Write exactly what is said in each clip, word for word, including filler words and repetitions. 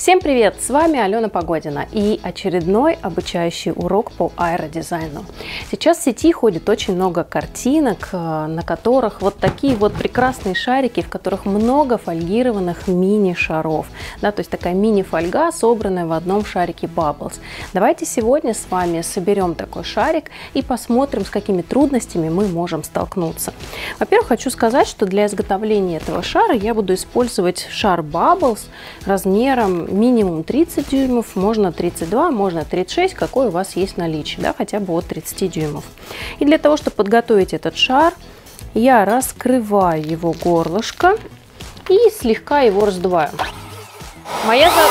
Всем привет! С вами Алена Погодина и очередной обучающий урок по аэродизайну. Сейчас в сети ходит очень много картинок, на которых вот такие вот прекрасные шарики, в которых много фольгированных мини-шаров. Да, то есть такая мини-фольга, собранная в одном шарике Bubbles. Давайте сегодня с вами соберем такой шарик и посмотрим, с какими трудностями мы можем столкнуться. Во-первых, хочу сказать, что для изготовления этого шара я буду использовать шар Bubbles размером минимум тридцать дюймов, можно тридцать два, можно тридцать шесть, какой у вас есть в наличии, да, хотя бы от тридцати дюймов. И для того, чтобы подготовить этот шар, я раскрываю его горлышко и слегка его раздуваю. Моя, за...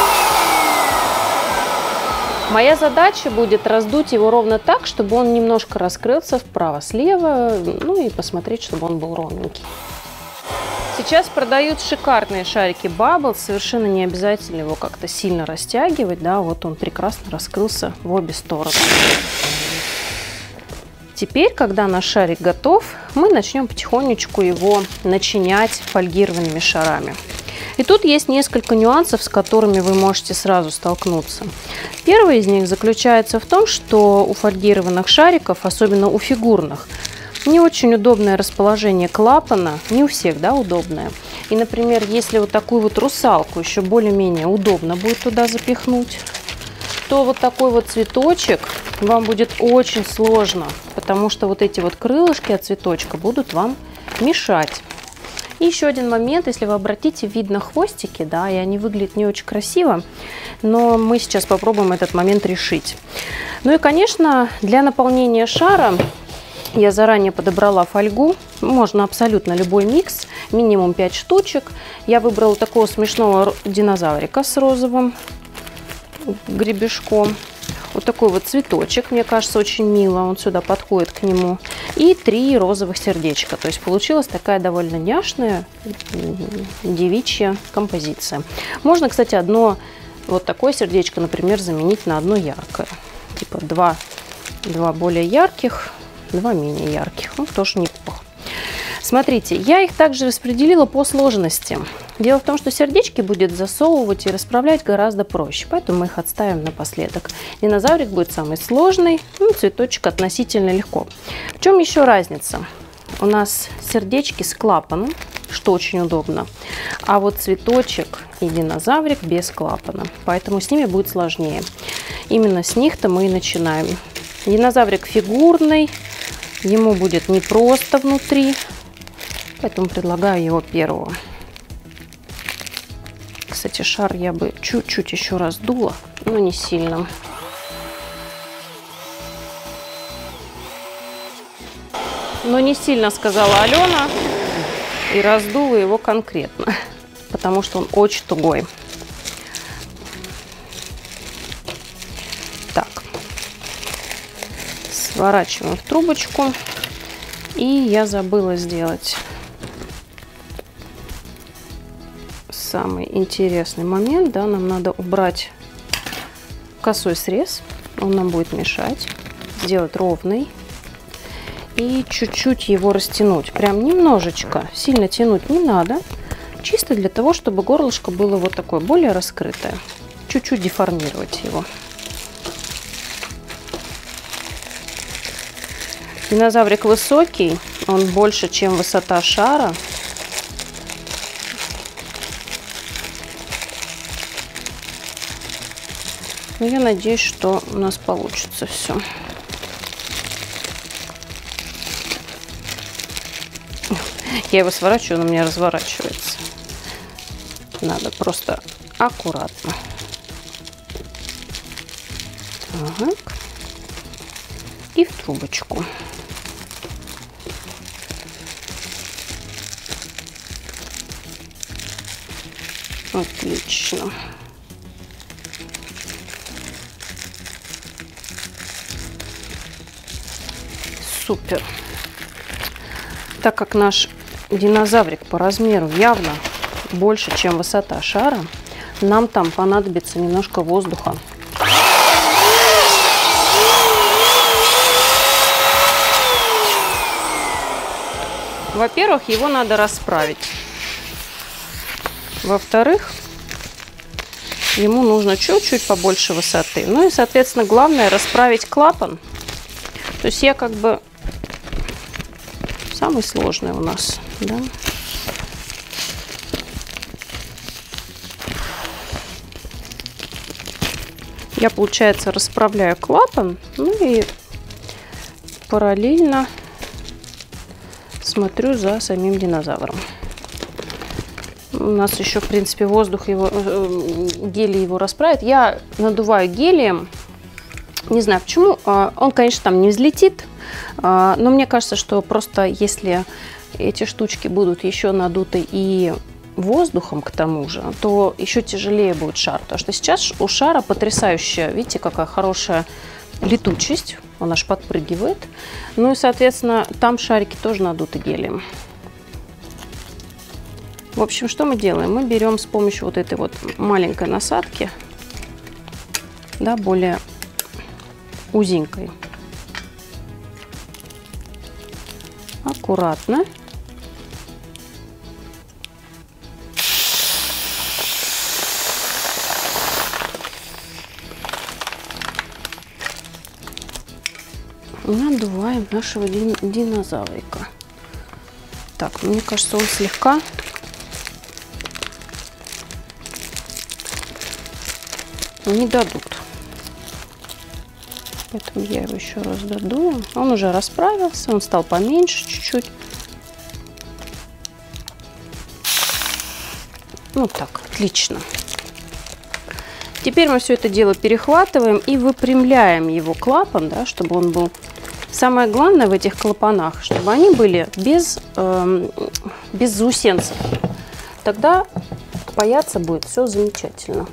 Моя задача будет раздуть его ровно так, чтобы он немножко раскрылся вправо-слева, ну и посмотреть, чтобы он был ровненький. Сейчас продают шикарные шарики Bubbles, совершенно не обязательно его как-то сильно растягивать, да, вот он прекрасно раскрылся в обе стороны. Теперь, когда наш шарик готов, мы начнем потихонечку его начинять фольгированными шарами. И тут есть несколько нюансов, с которыми вы можете сразу столкнуться. Первый из них заключается в том, что у фольгированных шариков, особенно у фигурных, не очень удобное расположение клапана, не у всех, да, удобное. И, например, если вот такую вот русалку еще более-менее удобно будет туда запихнуть, то вот такой вот цветочек вам будет очень сложно, потому что вот эти вот крылышки от цветочка будут вам мешать. И еще один момент, если вы обратите, видно хвостики, да, и они выглядят не очень красиво, но мы сейчас попробуем этот момент решить. Ну и, конечно, для наполнения шара я заранее подобрала фольгу, можно абсолютно любой микс, минимум пять штучек. Я выбрала такого смешного динозаврика с розовым гребешком. Вот такой вот цветочек, мне кажется, очень мило, он сюда подходит к нему. И три розовых сердечка, то есть получилась такая довольно няшная девичья композиция. Можно, кстати, одно вот такое сердечко, например, заменить на одно яркое. Типа два, два более ярких, два менее ярких, ну, тоже неплохо. Смотрите, я их также распределила по сложности. Дело в том, что сердечки будет засовывать и расправлять гораздо проще, поэтому мы их отставим напоследок. Динозаврик будет самый сложный, ну, цветочек относительно легко. В чем еще разница? У нас сердечки с клапаном, что очень удобно, а вот цветочек и динозаврик без клапана, поэтому с ними будет сложнее. Именно с них-то мы и начинаем. Динозаврик фигурный, ему будет непросто внутри, поэтому предлагаю его первого. Кстати, шар я бы чуть-чуть еще раздула, но не сильно. Но не сильно, сказала Алена, и раздула его конкретно, потому что он очень тугой. Сворачиваем в трубочку. И я забыла сделать самый интересный момент. Да, нам надо убрать косой срез. Он нам будет мешать. Сделать ровный. И чуть-чуть его растянуть. Прям немножечко. Сильно тянуть не надо. Чисто для того, чтобы горлышко было вот такое, более раскрытое. Чуть-чуть деформировать его. Динозаврик высокий, он больше, чем высота шара. Но я надеюсь, что у нас получится все. Я его сворачиваю, он у меня разворачивается. Надо просто аккуратно. Так. И в трубочку. Отлично. Супер. Так как наш динозаврик по размеру явно больше, чем высота шара, нам там понадобится немножко воздуха. Во-первых, его надо расправить. Во-вторых, ему нужно чуть-чуть побольше высоты. Ну и, соответственно, главное расправить клапан. То есть я как бы самый сложный у нас, да. Я, получается, расправляю клапан, ну и параллельно смотрю за самим динозавром. У нас еще, в принципе, воздух его, гелий его расправит. Я надуваю гелием. Не знаю почему. Он, конечно, там не взлетит. Но мне кажется, что просто если эти штучки будут еще надуты и воздухом к тому же, то еще тяжелее будет шар. Потому что сейчас у шара потрясающая, видите, какая хорошая летучесть. Он аж подпрыгивает. Ну и, соответственно, там шарики тоже надуты гелием. В общем, что мы делаем? Мы берем с помощью вот этой вот маленькой насадки, да, более узенькой, аккуратно надуваем нашего дин динозаврика. Так, мне кажется, он слегка не дадут. Поэтому я его еще раз додую. Он уже расправился, он стал поменьше чуть-чуть. Ну так, отлично. Теперь мы все это дело перехватываем и выпрямляем его клапан, да, чтобы он был. Самое главное в этих клапанах, чтобы они были без, э, без заусенцев. Тогда паяться будет все замечательно.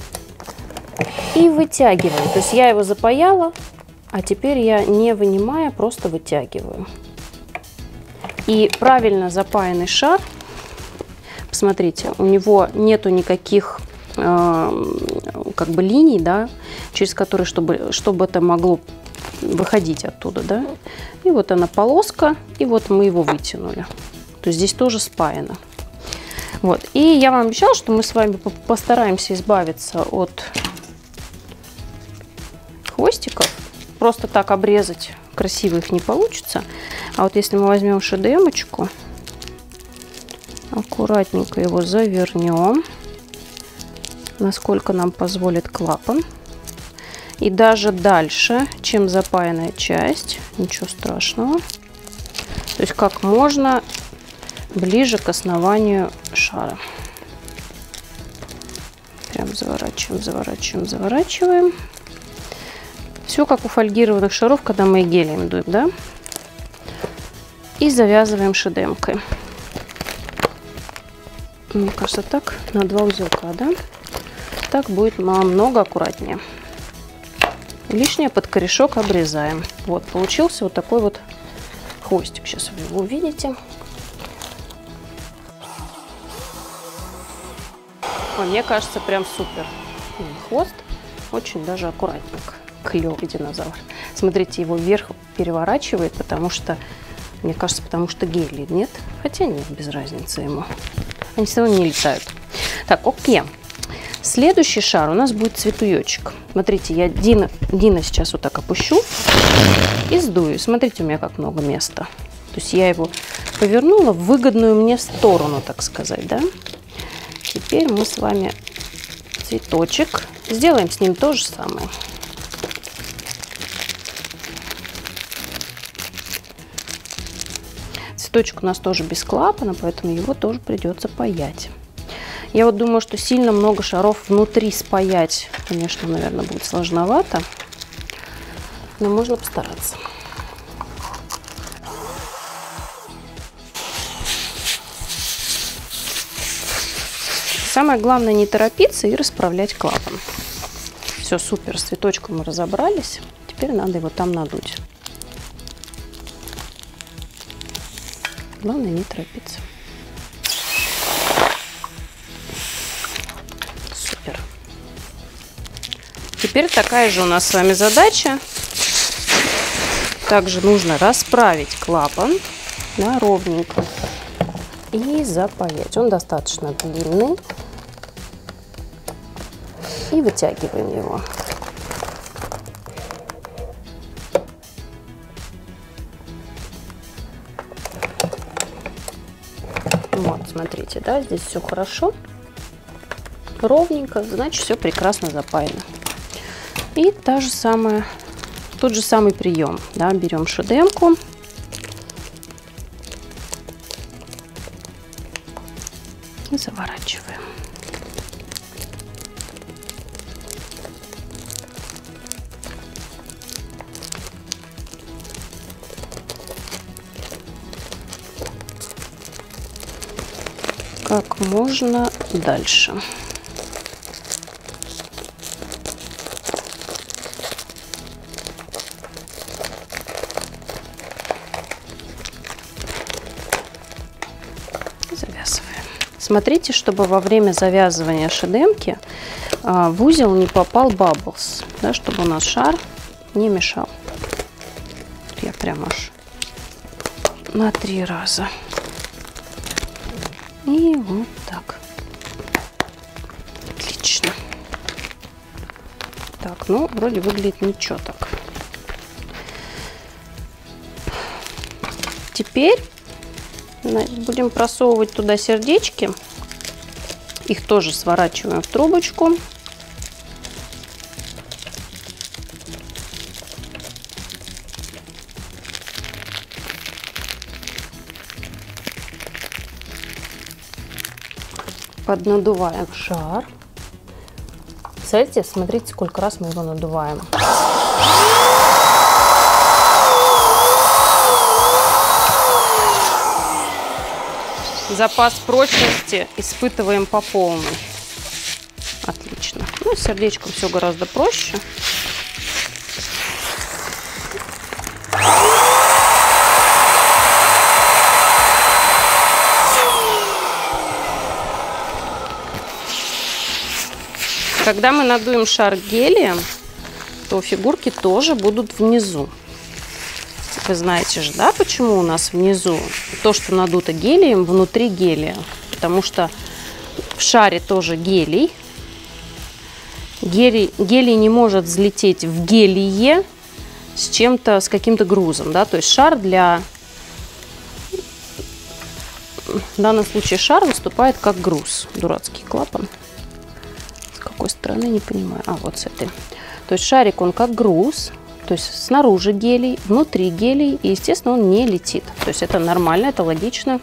И вытягиваем. То есть я его запаяла, а теперь я, не вынимая, просто вытягиваю. И правильно запаянный шар, посмотрите, у него нету никаких э, как бы линий, да, через которые, чтобы, чтобы это могло выходить оттуда, да. И вот она полоска, и вот мы его вытянули. То есть здесь тоже спаяно. Вот. И я вам обещала, что мы с вами постараемся избавиться от хвостиков. Просто так обрезать красиво их не получится. А вот если мы возьмем шедемочку, аккуратненько его завернем, насколько нам позволит клапан. И даже дальше, чем запаянная часть, ничего страшного. То есть как можно ближе к основанию шара. Прям заворачиваем, заворачиваем, заворачиваем. Все как у фольгированных шаров, когда мы гелием дуем, да? И завязываем шедемкой. Мне кажется, так на два узелка, да? Так будет намного аккуратнее. Лишнее под корешок обрезаем. Вот, получился вот такой вот хвостик. Сейчас вы его увидите. Ой, мне кажется, прям супер. Хвост очень даже аккуратненько. Клевый динозавр. Смотрите, его вверх переворачивает, потому что, мне кажется, потому что гелий нет. Хотя нет, без разницы ему. Они все равно не летают. Так, окей. Следующий шар у нас будет цветуёчек. Смотрите, я Дина, Дина сейчас вот так опущу и сдую. Смотрите, у меня как много места. То есть я его повернула в выгодную мне сторону, так сказать, да? Теперь мы с вами цветочек сделаем с ним то же самое. Цветочек у нас тоже без клапана, поэтому его тоже придется паять. Я вот думаю, что сильно много шаров внутри спаять, конечно, наверное, будет сложновато, но можно постараться. Самое главное не торопиться и расправлять клапан. Все, супер, с цветочком мы разобрались. Теперь надо его там надуть. Главное не торопиться. Супер. Теперь такая же у нас с вами задача. Также нужно расправить клапан, да, ровненько и запаять. Он достаточно длинный. И вытягиваем его. Вот, смотрите, да, здесь все хорошо, ровненько, значит, все прекрасно запаяно. И та же самая, тот же самый прием, да, берем шедемку. И заворачиваем. Как можно дальше. Завязываем. Смотрите, чтобы во время завязывания шедемки а, в узел не попал бабблс, да, чтобы у нас шар не мешал. Я прям аж на три раза. И вот так. Отлично. Так, ну, вроде выглядит ничего так. Теперь будем просовывать туда сердечки. Их тоже сворачиваем в трубочку. Поднадуваем шар. Представляете, смотрите, сколько раз мы его надуваем. Запас прочности испытываем по полной. Отлично. Ну, с сердечком все гораздо проще. Когда мы надуем шар гелием, то фигурки тоже будут внизу. Вы знаете же, да, почему у нас внизу то, что надуто гелием, внутри гелия? Потому что в шаре тоже гелий. Гелий, гелий не может взлететь в гелие с чем-то, с каким-то грузом, да, то есть шар для... В данном случае шар выступает как груз. Дурацкий клапан. С какой стороны, не понимаю. А, вот с этой. То есть шарик, он как груз. То есть снаружи гелий, внутри гелий, и, естественно, он не летит. То есть это нормально, это логично.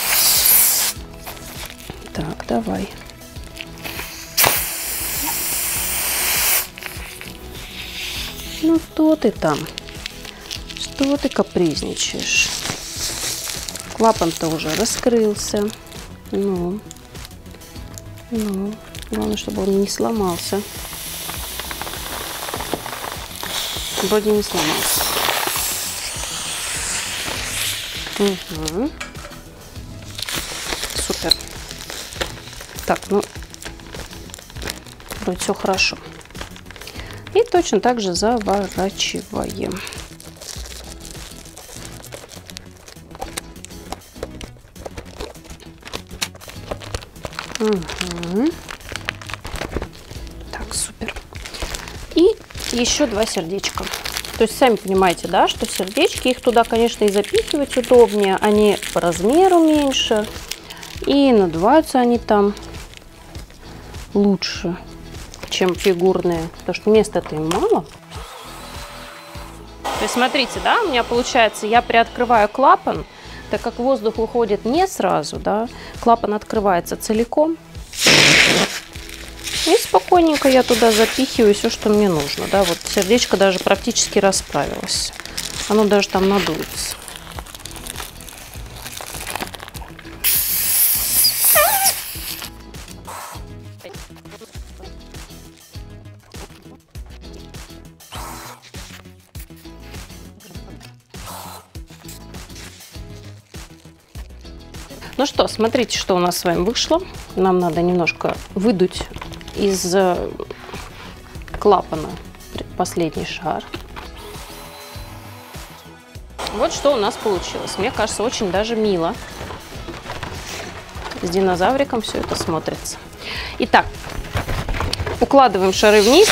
Так, давай. Ну, что ты там? Что ты капризничаешь? Клапан-то уже раскрылся. Ну, ну, главное, чтобы он не сломался. Вроде не сломался. Угу. Супер. Так, ну, вроде все хорошо. И точно так же заворачиваем. Угу. Так, супер. И еще два сердечка. То есть сами понимаете, да, что сердечки, их туда, конечно, и запихивать удобнее. Они по размеру меньше. И надуваются они там лучше, чем фигурные. Потому что места-то им мало. То есть смотрите, да, у меня получается, я приоткрываю клапан, так как воздух выходит не сразу, да, клапан открывается целиком. И спокойненько я туда запихиваю все, что мне нужно. Да, вот сердечко даже практически расправилось. Оно даже там надуется. Ну что, смотрите, что у нас с вами вышло. Нам надо немножко выдуть из клапана последний шар. Вот что у нас получилось. Мне кажется, очень даже мило. С динозавриком все это смотрится. Итак, Укладываем шары вниз.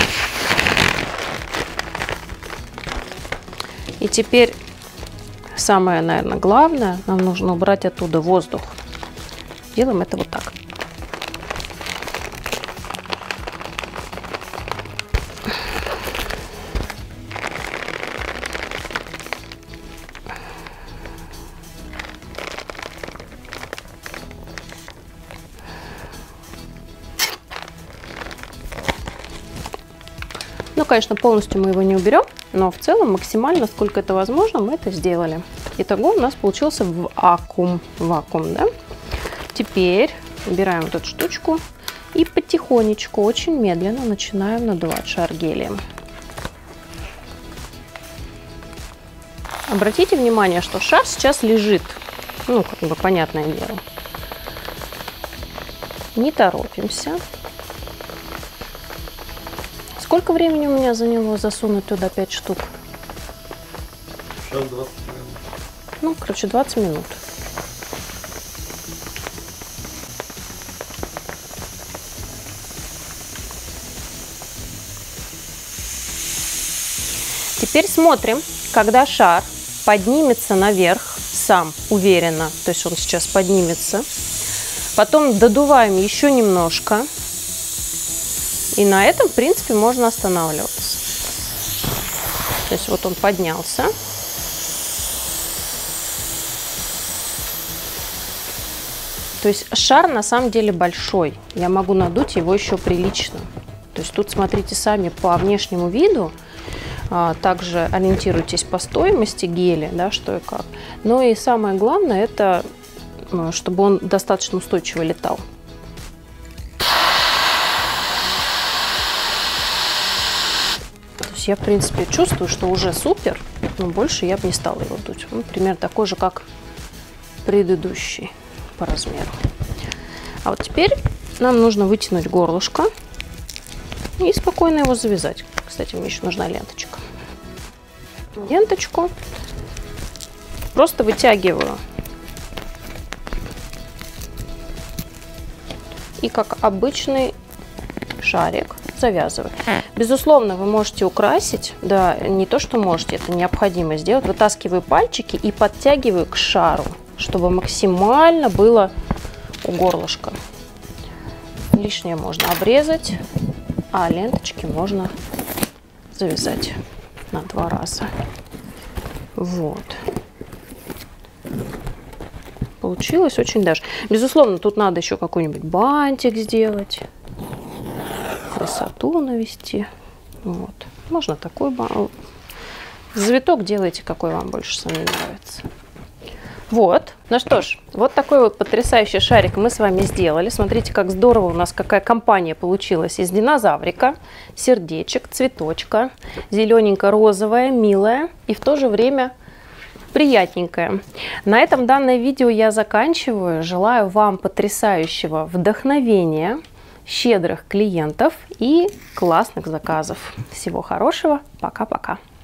И теперь самое, наверное, главное, нам нужно убрать оттуда воздух. Делаем это вот так. Ну, конечно, полностью мы его не уберем, но в целом максимально, сколько это возможно, мы это сделали. Итого у нас получился вакуум. Вакуум, да? Теперь убираем вот эту штучку и потихонечку, очень медленно начинаем надувать шар гелием. Обратите внимание, что шар сейчас лежит, ну, как бы понятное дело. Не торопимся. Сколько времени у меня заняло засунуть туда пять штук? Сейчас двадцать минут. Ну, короче, двадцать минут. Теперь смотрим, когда шар поднимется наверх сам, уверенно, то есть он сейчас поднимется. Потом додуваем еще немножко. И на этом, в принципе, можно останавливаться. То есть вот он поднялся. То есть шар на самом деле большой. Я могу надуть его еще прилично. То есть тут смотрите сами по внешнему виду. А, также ориентируйтесь по стоимости геля, да, что и как. Но и самое главное, это чтобы он достаточно устойчиво летал. Я, в принципе, чувствую, что уже супер, но больше я бы не стала его дуть. Ну, примерно такой же, как предыдущий по размеру. А вот теперь нам нужно вытянуть горлышко и спокойно его завязать. Кстати, мне еще нужна ленточка. Ленточку просто вытягиваю. И как обычный шарик завязываю. Безусловно, вы можете украсить, да, не то, что можете, это необходимо сделать. Вытаскиваю пальчики и подтягиваю к шару, чтобы максимально было у горлышка. Лишнее можно обрезать, а ленточки можно завязать на два раза. Вот. Получилось очень даже. Безусловно, тут надо еще какой-нибудь бантик сделать. Красоту навести. Вот. Можно такой завиток делайте, какой вам больше сами нравится. Вот. Ну что ж, вот такой вот потрясающий шарик мы с вами сделали. Смотрите, как здорово у нас какая компания получилась из динозаврика, сердечек, цветочка, зелененько-розовая, милая и в то же время приятненькая. На этом данное видео я заканчиваю. Желаю вам потрясающего вдохновения, щедрых клиентов и классных заказов. Всего хорошего. Пока-пока.